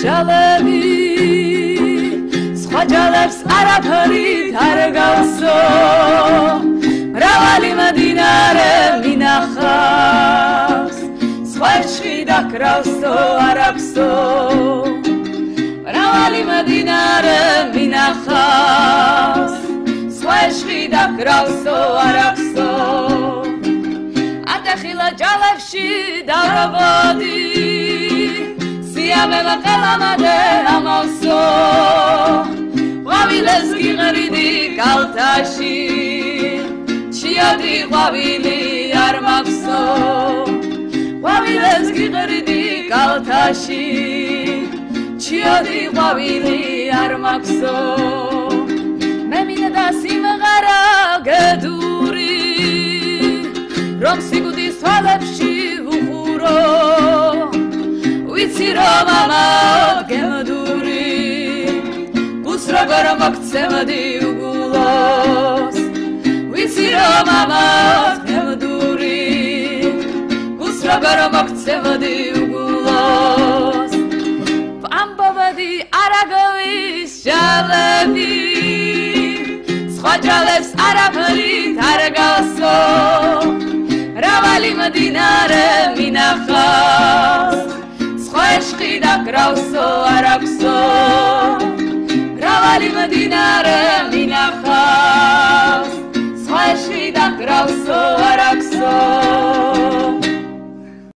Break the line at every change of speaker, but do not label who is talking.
ჟალები სხვა ჯალებს არაფრით არ გავსო მრავალი მდინარე მინახავს სხვაში დაკრავსო არ აქვსო მრავალი მდინარე მინახავს სხვაში დაკრავსო არ აქვსო ატეხილა ჯალებში დავრობოდი სიამელა ყელამადე ამავსო ყვავილეს გიღრიდი კალთაში ჩიოდი ყვავილი არ მაქვსო ყვავილეს გიღრიდი კალთაში ჩიოდი ყვავილი არ მაქვსო მე მინდა სიმღერა გედური რომ სიკვდის თვალებში ვუყურო ვიცი რომ ამაოდ გემდური გულს როგორ მოგცემდი უგულოს ვიცი რომ ამაოდ გემდური გულს როგორ მოგცემდი უგულოს ამბობდი არაგვის ჟალები სხვა ჯალებს არაფრით არ გავსო მრავალი მდინარე მინახავს სხვა ეშხი დაკრავსო არ აქვსო მრავალი მდინარე მინახავს სხვა ეშხი დაკრავსო არ აქვსო